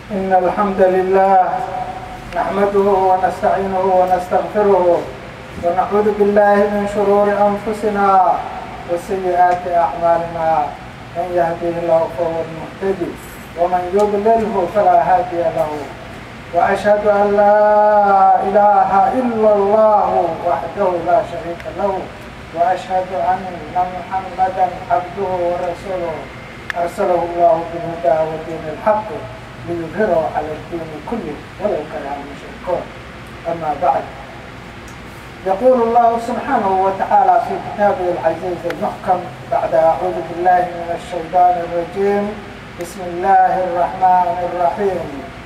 إن الحمد لله نحمده ونستعينه ونستغفره ونعوذ بالله من شرور أنفسنا وسيئات أعمالنا. من يهده الله فهو المهتدي ومن يضلله فلا هادي له. وأشهد أن لا إله إلا الله وحده لا شريك له وأشهد أن محمدا عبده ورسوله أرسله الله بالهدى ودين الحق ليظهره على الدين كله ولو كره المشركون. أما بعد، يقول الله سبحانه وتعالى في كتابه العزيز المحكم بعد أعوذ بالله من الشيطان الرجيم: بسم الله الرحمن الرحيم.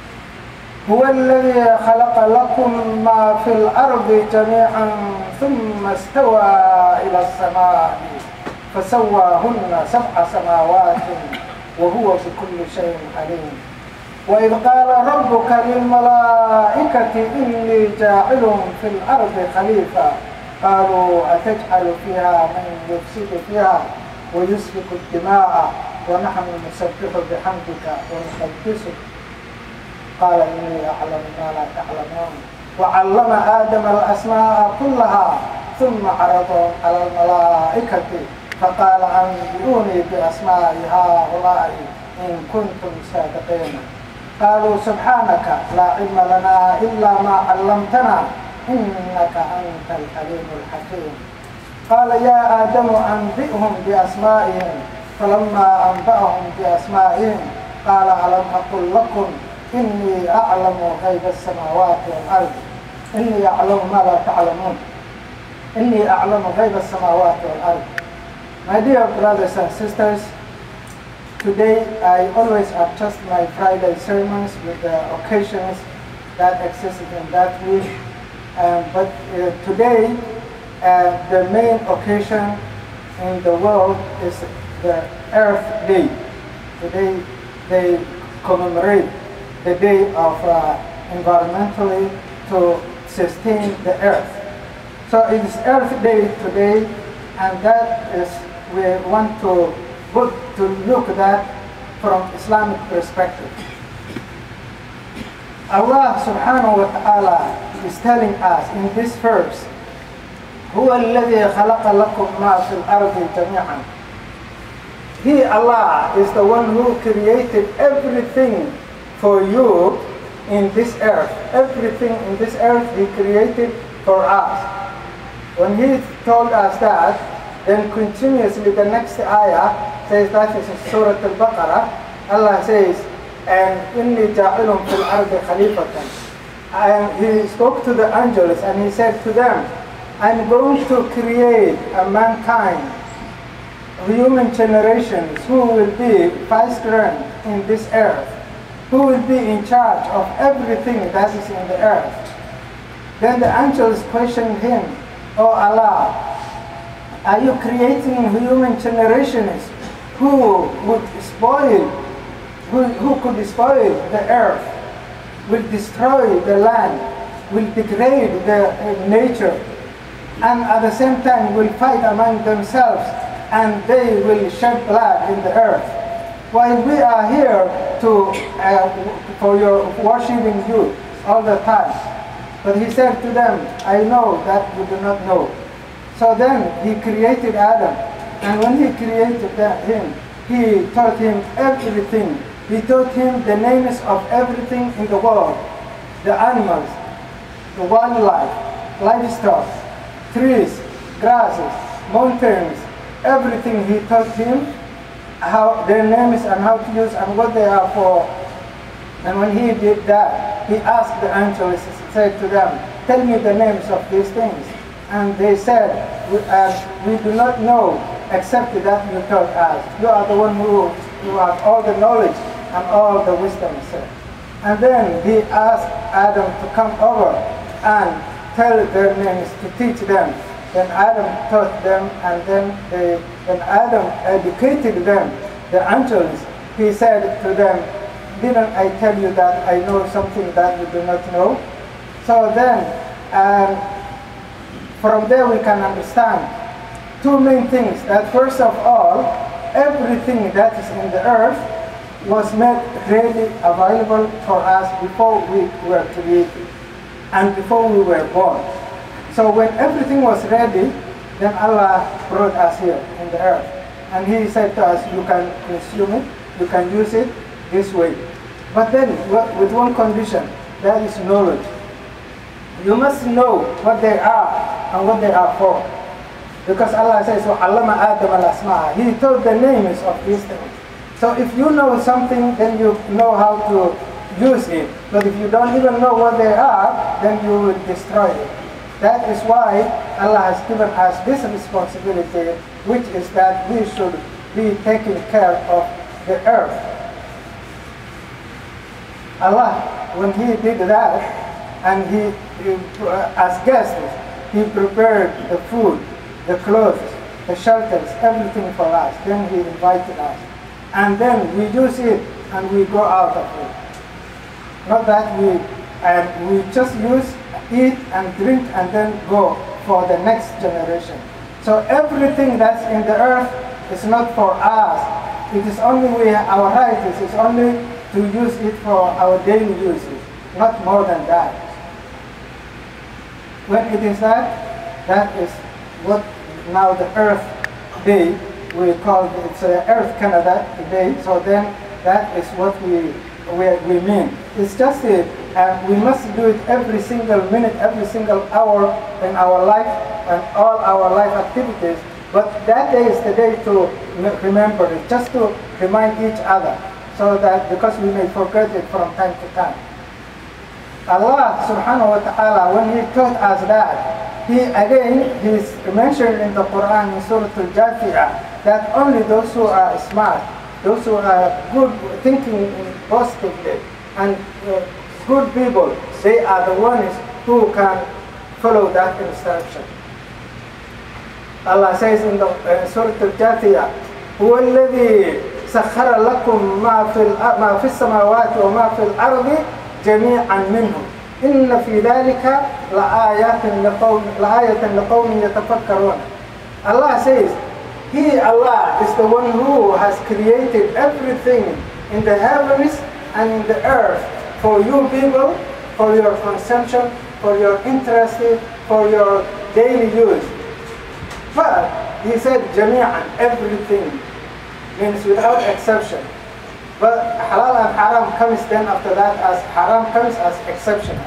هو الذي خلق لكم ما في الأرض جميعا ثم استوى إلى السماء فسواهن 7 سماوات وهو بكل شيء عليم. وإذ قال ربك للملائكة إني جاعل في الأرض خليفة قالوا أتجعل فيها من يفسد فيها ويسفك الدماء ونحن نسبح بحمدك ونقدس لك قال إني أعلم ما لا تعلمون. وعلم آدم الأسماء كلها ثم عرضهم على الملائكة فقال أنبئوني بأسماء هؤلاء إن كنتم صادقين. قالوا سبحانك لا علم لنا إلا ما علمتنا إنك أنت العليم الحكيم. قال يا آدم أنبئهم بأسمائهم فلما أنبأهم بأسمائهم قال ألم أقل لكم إني أعلم غيب السماوات والأرض إني أعلم ما لا تعلمون إني أعلم غيب السماوات والأرض. My dear brothers and sisters, today I always adjust my Friday sermons with the occasions that existed in that week. But today the main occasion in the world is the Earth Day. Today they commemorate the day of environmentally to sustain the earth. So it is Earth Day today, and that is we want to look at that from Islamic perspective. Allah subhanahu wa ta'ala is telling us in this verse, هو الذي خلق لكم ما في الأرض جميعا. He, Allah, is the one who created everything for you in this earth. Everything in this earth He created for us. When He told us that, then continuously the next ayah says, that is in Surah Al-Baqarah, Allah says, and إِنِّي جَاعِلٌ فِي الْأَرْضِ خَلِيفَةً. He spoke to the angels and He said to them, I'm going to create a mankind, human generations who will be vicegerent in this earth, who will be in charge of everything that is in the earth. Then the angels questioned Him, Oh Allah, are you creating human generations who would spoil, who could spoil the earth, will destroy the land, will degrade the nature, and at the same time will fight among themselves and they will shed blood in the earth, while we are here for your worshiping you all the time? But He said to them, I know that you do not know. So then He created Adam, and when He created him, He taught him everything. He taught him the names of everything in the world, the animals, the wildlife, livestock, trees, grasses, mountains, everything He taught him, how their names and how to use and what they are for. And when He did that, He asked the angels, said to them, tell me the names of these things. And they said, we do not know except that you taught us. You are the one who have all the knowledge and all the wisdom. And then He asked Adam to come over and tell their names, to teach them. Then Adam taught them, and then Adam educated them, the angels. He said to them, didn't I tell you that I know something that you do not know? So then, from there we can understand two main things. That first of all, everything that is in the earth was made ready, available for us before we were created and before we were born. So when everything was ready, then Allah brought us here in the earth. And He said to us, you can consume it, you can use it this way. But then, with one condition, that is knowledge. You must know what they are and what they are for. Because Allah says, وَعَلَّمَ آدَمَ الْأَسْمَاءَ. He taught the names of these things. So if you know something, then you know how to use it. But if you don't even know what they are, then you will destroy it. That is why Allah has given us this responsibility, which is that we should be taking care of the earth. Allah, when He did that, and He as guests, He prepared the food, the clothes, the shelters, everything for us. Then He invited us. And then we use it and we go out of it. Not that we just use, eat and drink and then go for the next generation. So everything that's in the earth is not for us. It is only our right is only to use it for our daily uses, not more than that. When it is that is what now the Earth Day, we call it Earth Canada Day, so then that is what we mean. It's just we must do it every single minute, every single hour in our life and all our life activities. But that day is the day to remember it, just to remind each other, so that because we may forget it from time to time. Allah subhanahu wa ta'ala, when He taught us that, He's mentioned in the Quran in Surah Al-Jathiyah that only those who are smart, those who are good, thinking positively, and good people, they are the ones who can follow that instruction. Allah says in the Surah Al-Jathiyah, هو الذي سخر لكم ما في السماوات وما في الأرض جميعا منه إن في ذلك لآية لقوم يتفكرون. Allah says, He, Allah, is the one who has created everything in the heavens and in the earth for you people, for your consumption, for your interest, for your daily use. But He said, جميعا, everything, means without exception. But halal and haram comes then after that, as haram comes as exceptional.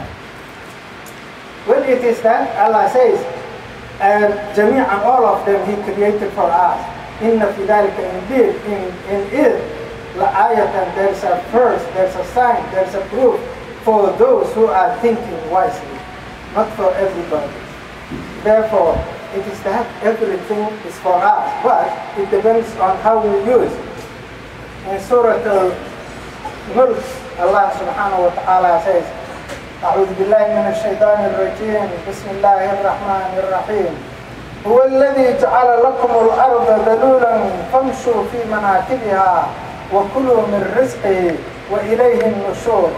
When it is that, Allah says, and جميعا, all of them He created for us. إن في ذلك, indeed, in it, لآية, there's a verse, there's a sign, there's a proof for those who are thinking wisely, not for everybody. Therefore, it is that everything is for us, but it depends on how we use it. In Surah Al-Mulk, Allah subhanahu wa ta'ala says, أعوذ بالله من الشيطان الرجيم بسم الله الرحمن الرحيم هو الذي جعل لكم الأرض ذلولا فامشوا في مناكبها وكلوا من رزقه وإليه النشور.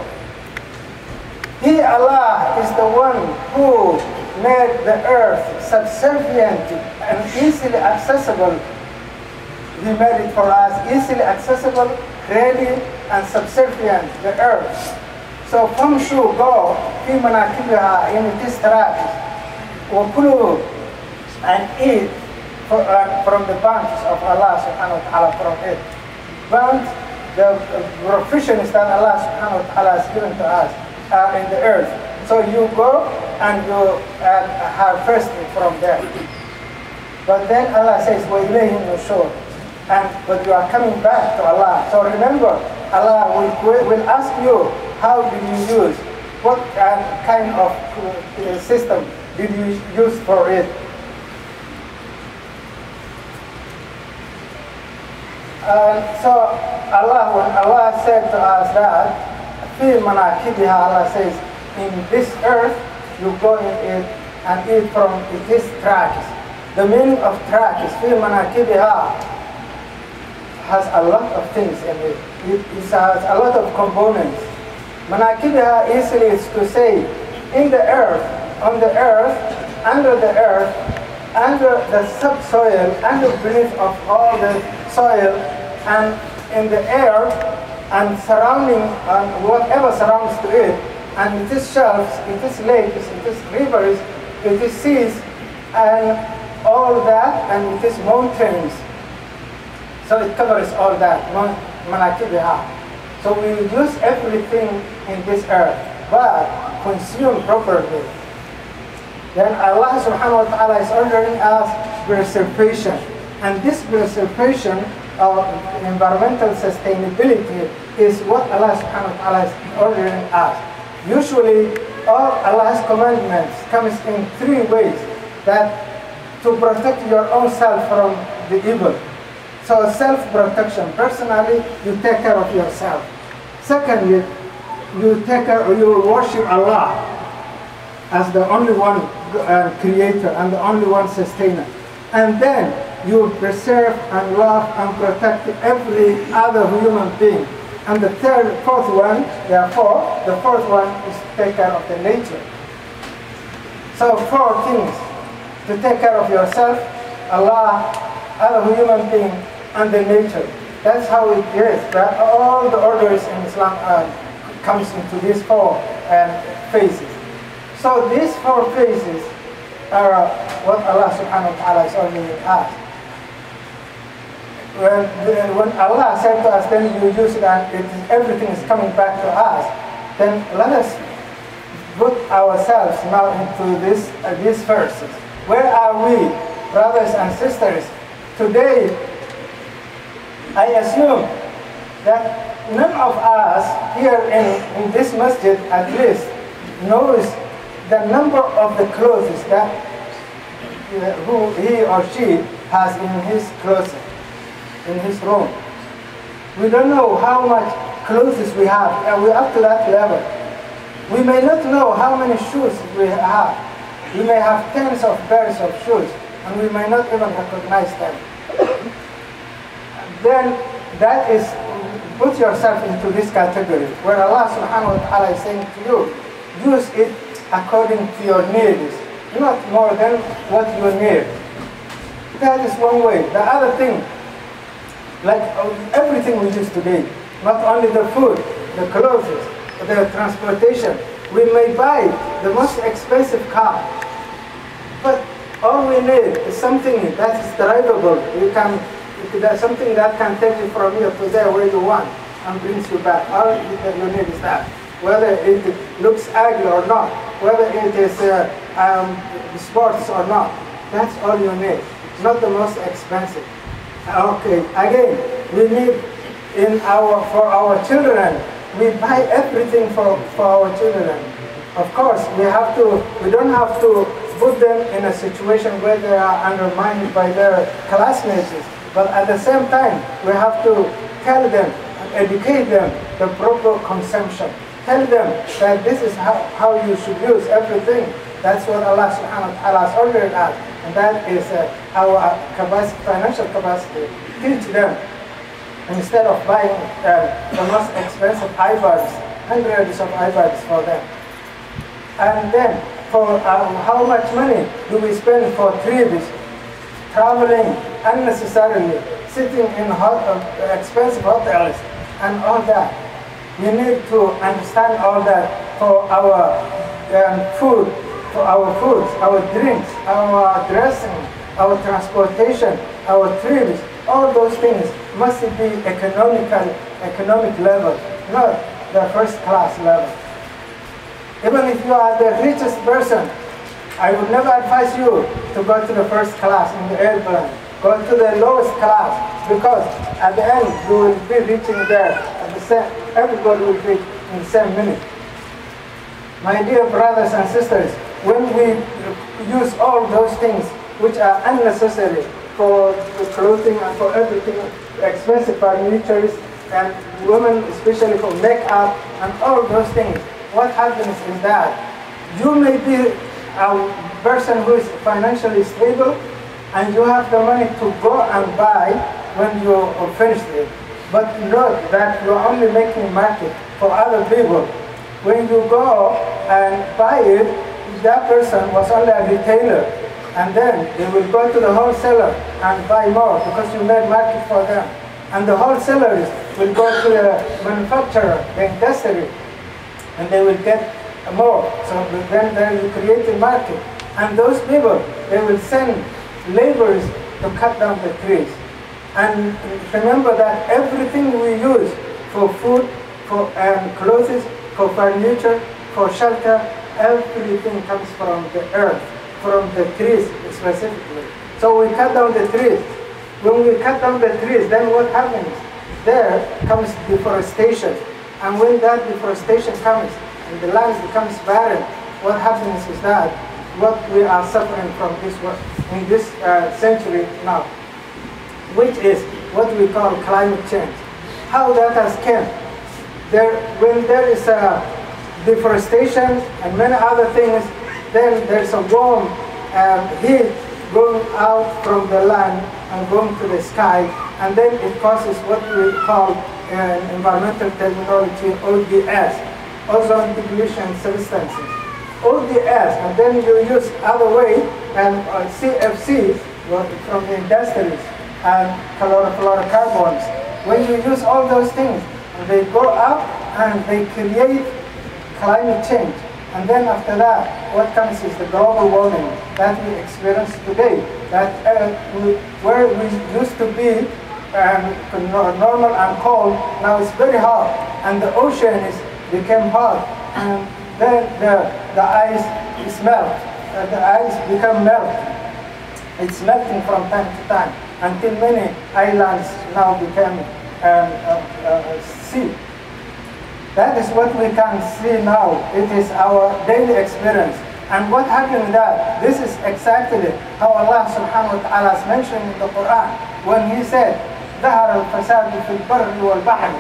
He, Allah, is the one who made the earth subservient and easily accessible. He made it for us, easily accessible, ready and subservient, the earth. So famshu, go, fi manakibiha, in its tracks, wakulu, and eat from the banks of Allah subhanahu wa ta'ala, from it. Banks, the provisions that Allah subhanahu wa ta'ala has given to us are in the earth. So you go and you harvest it from there. But then Allah says, وَإِلَيْهِ النُّشُورُ, but you are coming back to Allah. So remember, Allah will ask you, how did you use? What kind of system did you use for it? So when Allah said to us that, فِي مَنَاكِبِهَا, Allah says, in this earth, you go in it and eat from its tracks. The meaning of track is فِي مَنَاكِبِهَا, has a lot of things in it. It has a lot of components. Manakibiha easily is to say, in the earth, on the earth, under the subsoil, under beneath of all the soil, and in the air, and surrounding whatever surrounds to it, and it is shelves, it is lakes, it is rivers, it is seas, and all that, and it is mountains. So it covers all that, manakibiha. So we use everything in this earth, but consume properly. Then Allah subhanahu wa ta'ala is ordering us preservation. And this preservation of environmental sustainability is what Allah subhanahu wa ta'ala is ordering us. Usually, all Allah's commandments comes in three ways: that to protect your own self from the evil. So self-protection, personally, you take care of yourself. Secondly, you worship Allah as the only one creator and the only one sustainer. And then you preserve and love and protect every other human being. And the fourth one is to take care of the nature. So 4 things: to take care of yourself, Allah, other human being, and the nature. That's how it is. That all the orders in Islam comes into these 4 phases. So these 4 phases are what Allah subhanahu wa ta'ala is ordering us. When Allah said to us, then you use it and everything is coming back to us, then let us put ourselves now into these verses. Where are we, brothers and sisters? Today, I assume that none of us here in this masjid at least knows the number of the clothes that who he or she has in his closet, in his room. We don't know how much clothes we have, and we're up to that level. We may not know how many shoes we have. We may have tens of pairs of shoes, and we may not even recognize them. Then that is, put yourself into this category, where Allah subhanahu wa ta'ala is saying to you, use it according to your needs, not more than what you need. That is one way. The other thing, like everything we use today, not only the food, the clothes, the transportation, we may buy the most expensive car, but all we need is something that is drivable. Something that can take you from here to there where you want and brings you back. All that you need is that. Whether it looks ugly or not, whether it is sports or not, that's all you need. It's not the most expensive. Okay, again, we need for our children, we buy everything for our children. Of course, we don't have to put them in a situation where they are undermined by their classmates. But at the same time, we have to tell them and educate them the proper consumption. Tell them that this is how you should use everything. That's what Allah subhanahu wa ta'ala has ordered us. And that is our financial capacity. Teach them. Instead of buying the most expensive iPads, hundreds of iPads for them. And then, for how much money do we spend for trips, traveling unnecessarily, sitting in expensive hotels, and all that? We need to understand all that for our food, for our foods, our drinks, our dressing, our transportation, our trips. All those things must be economic level, not the first class level. Even if you are the richest person, I would never advise you to go to the first class in the airplane. Go to the lowest class, because at the end you will be reaching there at the same. Everybody will reach in the same minute. My dear brothers and sisters, when we use all those things which are unnecessary for the clothing and for everything, expensive furniture, and women especially for makeup and all those things, what happens is that you may be a person who is financially stable and you have the money to go and buy when you are finished it. But note that you are only making market for other people. When you go and buy it, that person was only a retailer. And then they will go to the wholesaler and buy more because you made market for them. And the wholesalers will go to the manufacturer, the industry, and they will get more. So then they will create a market. And those people, they will send laborers to cut down the trees. And remember that everything we use for food, for clothes, for furniture, for shelter, everything comes from the earth, from the trees specifically. So we cut down the trees. When we cut down the trees, then what happens? There comes deforestation. And when that deforestation comes and the land becomes barren, what happens is that what we are suffering from in this century now, which is what we call climate change. How that has come? When there is a deforestation and many other things, then there's a warm heat going out from the land and going to the sky, and then it causes what we call environmental terminology ODS, ozone depletion substances. ODS, and then you use other way, and CFC from the industries, and chlorofluorocarbons. When you use all those things, they go up and they create climate change. And then after that, what comes is the global warming that we experience today. That where we used to be normal and cold, now it's very hot, and the ocean became hot, and then the ice is melt. The ice become melt. It's melting from time to time until many islands now become sea. That is what we can see now. It is our daily experience. And what happened that? This is exactly how Allah subhanahu wa ta'ala has mentioned in the Quran when He said, ظهر الفساد في البر والبحر.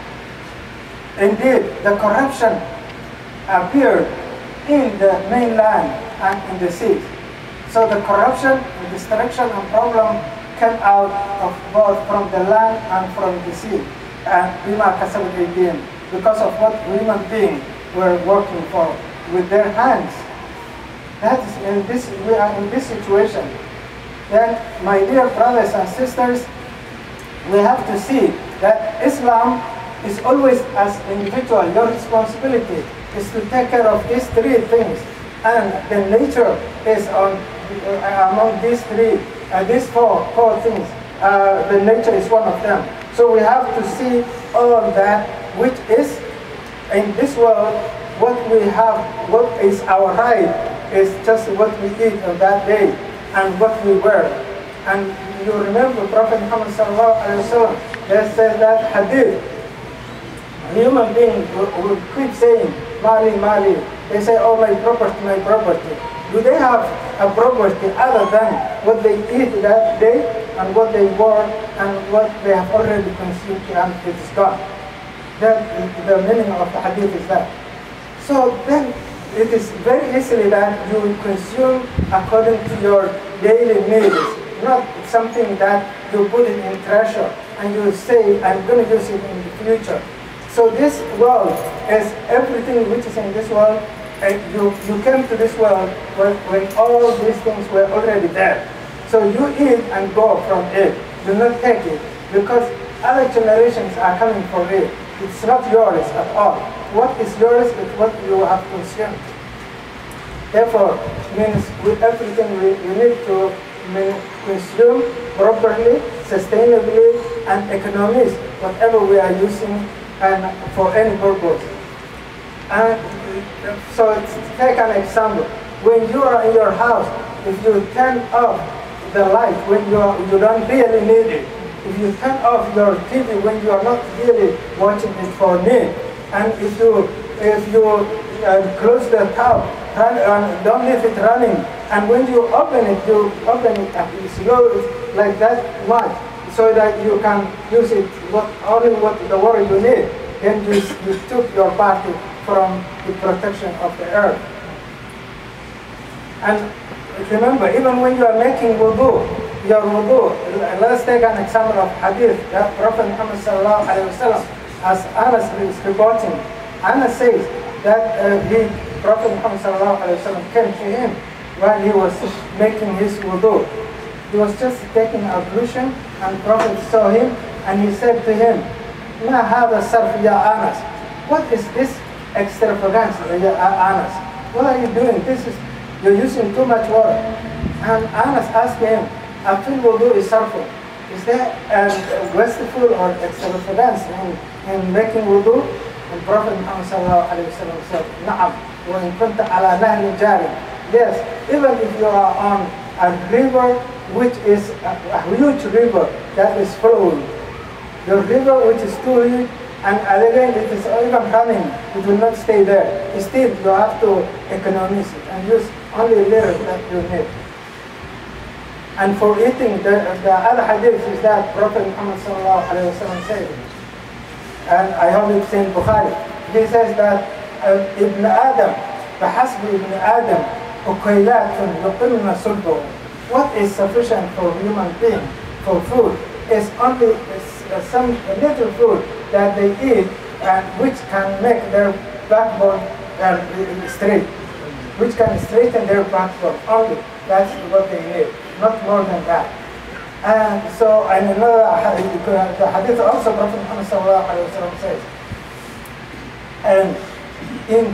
Indeed, the corruption appeared in the mainland and in the seas. So the corruption, the destruction and problem came out of both from the land and from the sea. And bima kasabat aydihim, because of what human beings were working for with their hands. That is we are in this situation. Then, my dear brothers and sisters, we have to see that Islam is always as individual. Your responsibility is to take care of these three things, and the nature is among these three, these four things. The nature is one of them. So we have to see all that which is in this world. What we have, what is our right, is just what we eat on that day and what we wear. And you remember Prophet Muhammad sallallahu alaihi wasallam, that says that hadith, human beings will keep saying, Mali, Mali. They say, oh, my property, my property. Do they have a property other than what they eat that day and what they wear and what they have already consumed and it is gone? That the meaning of the hadith is that. So then it is very easily that you will consume according to your daily needs, not something that you put it in treasure and you say, I'm going to use it in the future. So this world is everything which is in this world, and you came to this world when all these things were already there. So you eat and go from it. Do not take it, because other generations are coming for it. It's not yours at all. What is yours is what you have consumed. Therefore, means with everything we need to consume properly, sustainably, and economize whatever we are using and for any purpose. And so take an example. When you are in your house, if you turn off the light when you don't really need it, if you turn off your TV when you are not really watching it for need, and if you close the tap, don't leave it running, and when you open it slow like that much, so that you can use it only what the water you need, then you took your body from the protection of the earth. And remember, even when you are making wudu, your wudu, let's take an example of hadith that Prophet Muhammad sallallahu alaihi wasallam, as Anas is reporting, Anas says that Prophet Muhammad sallallahu alaihi wasallam came to him while he was making his wudu. He was just taking ablution, and Prophet saw him, and he said to him, ما هذا الصرف يا أنس? What is this extravagance يا أنس? What are you doing? You're using too much water. And Anas asked him, "Afil wudu is sarfu. Is there wasteful or extravagance in making wudu?" And Prophet Muhammad sallallahu alayhi wa sallam said, "Na'am, wa in kunta ala nahri jari." Yes, even if you are on a river which is a huge river that is flowing, the river which is too huge, and again it is even running, it will not stay there. Still, you have to economize it and use only a little that you need. And for eating, the other hadith is that Prophet Muhammad sallallahu alayhi wa sallam said, and I hope it's in Bukhari, he says that Ibn Adam, بحسب Ibn Adam, أكيلات يقمن صلبه. What is sufficient for human being for food is only some little food that they eat and which can make their backbone straight, which can straighten their backbone only. That's what they need, not more than that. And so, and another the hadith also Prophet Muhammad sallallahu alaihi wasallam says, and in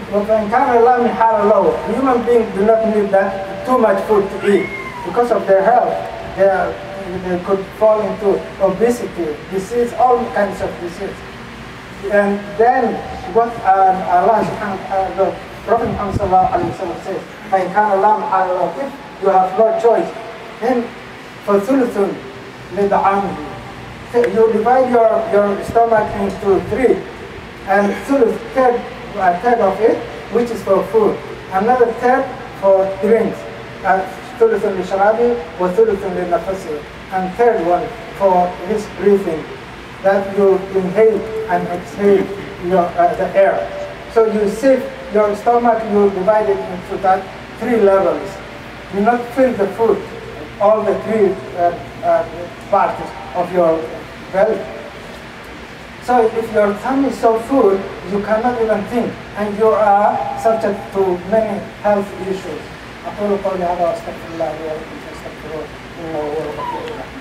human beings do not need that too much food to eat because of their health. They could fall into obesity, disease, all kinds of disease. And then what Allah subhanahu wa ta'ala, Prophet Muhammad sallallahu alaihi wasallam says, if you have no choice, then for thuluthun lid'amihi, you divide your stomach into three, and thuluth, a third of it, which is for food, another third for drinks, thuluthun lishrabi wa thuluthun linafasi, and third one for his breathing, that you inhale and exhale the air. So you save your stomach, you divide it into that three levels. Do not fill the food, all the three parts of your belly. So if your tummy is so full, you cannot even think, and you are subject to many health issues. أقول قولي هذا وأستغفر الله لي ولكم فاستغفروه إنه هو الغفور الرحيم.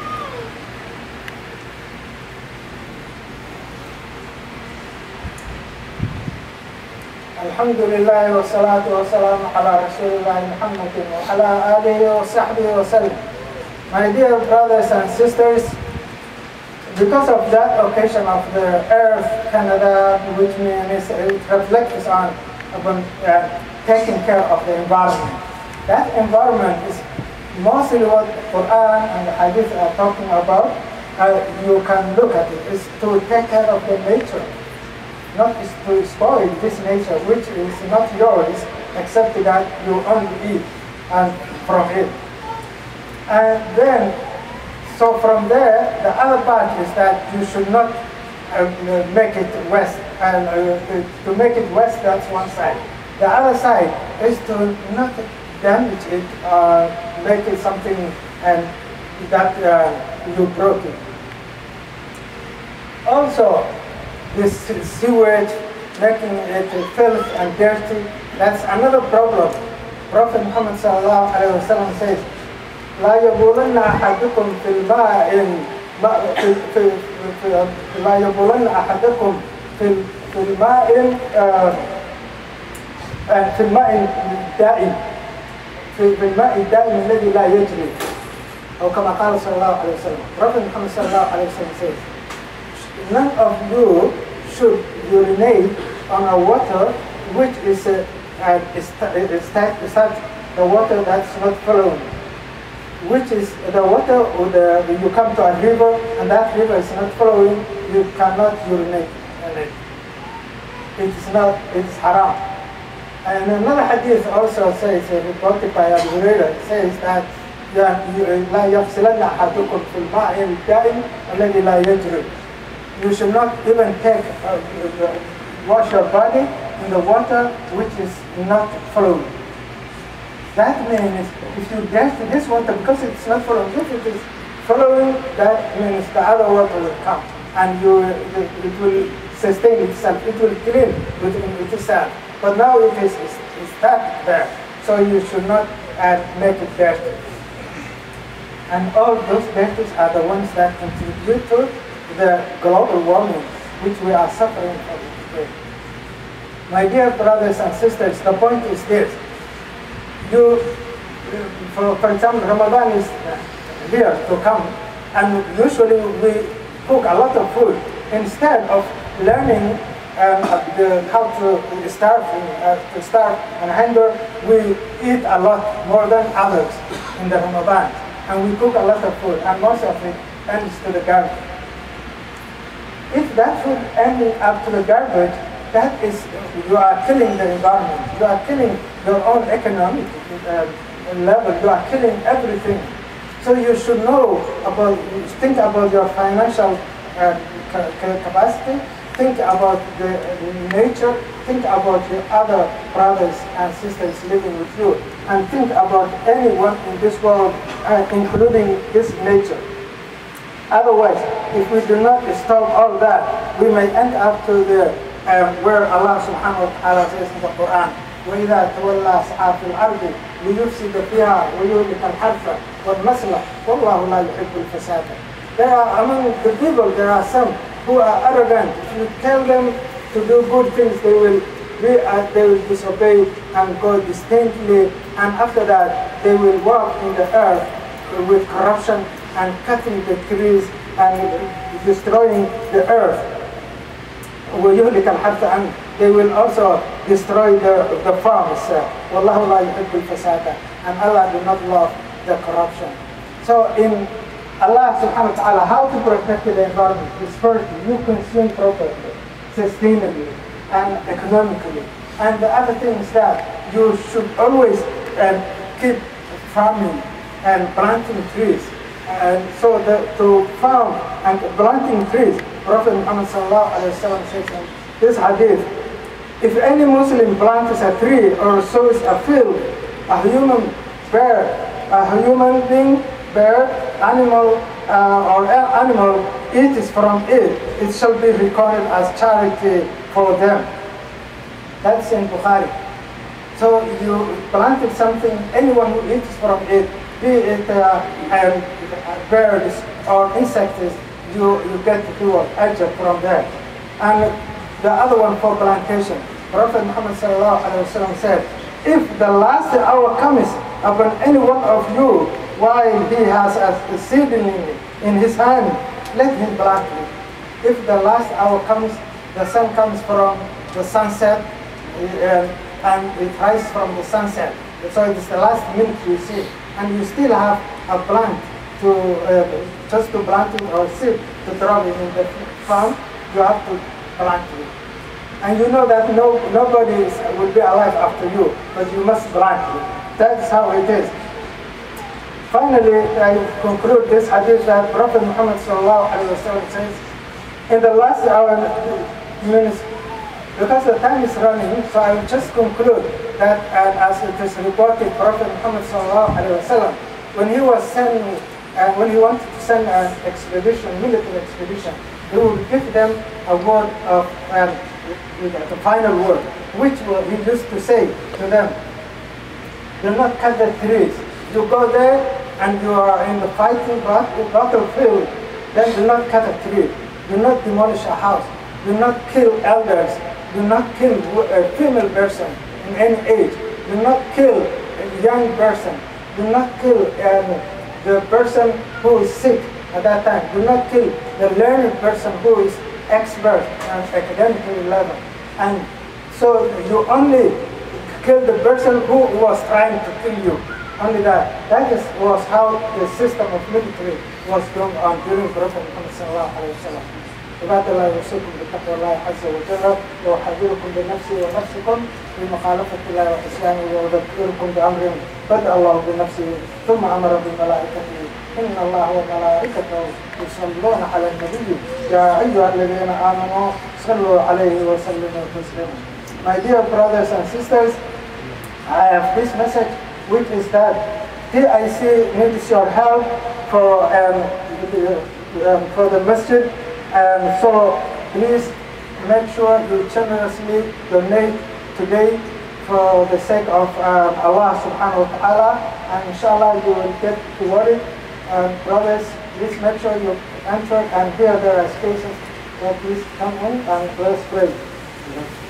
الحمد لله والصلاة والسلام على رسول الله محمد وعلى آله وصحبه وسلم. My dear brothers and sisters, because of that occasion of the Earth Canada, which means it reflects on taking care of the environment. That environment is mostly what Quran and the Hadith are talking about. You can look at it. It's to take care of the nature, not to spoil this nature, which is not yours, except that you only eat and from it. And then, so from there, the other part is that you should not make it west. And to make it west, that's one side. The other side is to not damage it, make it something and that you broke it. Also, this sewage, making it filth and dirty, that's another problem. Prophet Muhammad sallallahu alaihi wasallam says, لا يبولن أحدكم في الماء لا يبولن أحدكم في الماء في الماء الدائم في الماء الدائم الذي لا يجري أو كما قال صلى الله عليه وسلم. Prophet Muhammad صلى الله عليه وسلم says, none of you should urinate on a water which is the water that's not flowing, which is the water you come to a river and that river is not flowing, you cannot urinate in it. It is haram. And another hadith also says, reported by Abu Hurairah, says that لا يغسلن أحدكم في الماء الدائم الذي لا يجري. You should not even wash your body in the water which is not flowing. That means if you dirty this water because it's not flowing, if it is flowing, that means the other water will come and it will sustain itself, it will clean within itself. But now it is stuck there, so you should not make it dirty. And all those dirties are the ones that contribute to the global warming which we are suffering from today. My dear brothers and sisters, the point is this. For example, Ramadan is here to come, and usually we cook a lot of food. Instead of learning how to starve and hunger, we eat a lot more than others in the Ramadan. And we cook a lot of food, and most of it ends to the garbage. If that food ending up to the garbage, that is, you are killing the environment. You are killing your own economic level. You are killing everything. So you should think about your financial capacity, think about the nature, think about your other brothers and sisters living with you, and think about anyone in this world, including this nature. Otherwise, if we do not stop all that, we may end up to the where Allah subhanahu wa ta'ala says in the Quran, وَإِذَا تَوَلَّى سَعَى فِي الْأَرْضِ لِيُفْسِدَ فِيهَا وَيُهْلِكَ الْحَرْثَ وَالنَّسْلَ وَاللَّهُ لَا يُحِبُّ الْفَسَادَ. There are among the people, there are some who are arrogant. If you tell them to do good things, they will disobey and go disdainfully, and after that they will walk in the earth with corruption and cutting the trees and destroying the earth. وَيُهْلِكَ الْحَرْثَ, and they will also destroy the farms. وَاللَّهُ لَا يُحِبُّ الْفَسَادَ, and Allah do not love the corruption. So in Allah subhanahu wa ta'ala, how to protect the environment is first, you consume properly, sustainably, and economically. And the other thing is that you should always keep farming and planting trees. And so to farm and planting trees, Prophet Muhammad sallallahu alaihi wasallam says in this hadith, if any Muslim plants a tree or sows a field, a human being, bird, animal, or animal eats from it, it shall be recorded as charity for them. That's in Bukhari. So you planted something, anyone who eats from it, be it birds or insects, you get to do ajr from that. And the other one for plantation, Prophet Muhammad sallallahu alaihi wasallam said, if the last hour comes upon any one of you while he has a seedling in his hand, let him plant it. If the last hour comes, the sun comes from the sunset, and it rises from the sunset. So it is the last minute you see, and you still have a plant to just to plant it or seed to drop it in the farm. You have to plant it, and you know that nobody will be alive after you, but you must plant it. That's how it is. Finally, I conclude this hadith that Prophet Muhammad sallallahu alaihi wasallam says, in the last hour minutes, because the time is running, so I will just conclude that as it is reported, Prophet Muhammad sallallahu alaihi wasallam, when he was sending, when he wanted to send an expedition, military expedition, he would give them a word of the final word, which he used to say to them, do not cut the trees. You go there and you are in the fighting battlefield, then do not cut a tree. Do not demolish a house. Do not kill elders. Do not kill a female person in any age. Do not kill a young person. Do not kill the person who is sick at that time. Do not kill the learned person who is expert and academically level. And so you only kill the person who was trying to kill you. Only that. That was how the system of military was going on during Prophet Muhammad sallallahu alaihi wasallam. عباد الله يوصيكم بتقوى الله عز وجل وأحذركم بنفسي ونفسكم بمخالفة الله وعصيانه وأذكركم بأمر بدأ الله بنفسه ثم أمر بملائكته إن الله وملائكته يصلون على النبي يا أيها الذين آمنوا صلوا عليه وسلموا تسليما. My dear brothers and sisters, I have this message, which is that TIC needs your help for the masjid. So please make sure you generously donate today for the sake of Allah subhanahu wa ta'ala, and inshallah you will get rewarded. Brothers, please make sure you entered, and here there are spaces. Please come in and let's pray.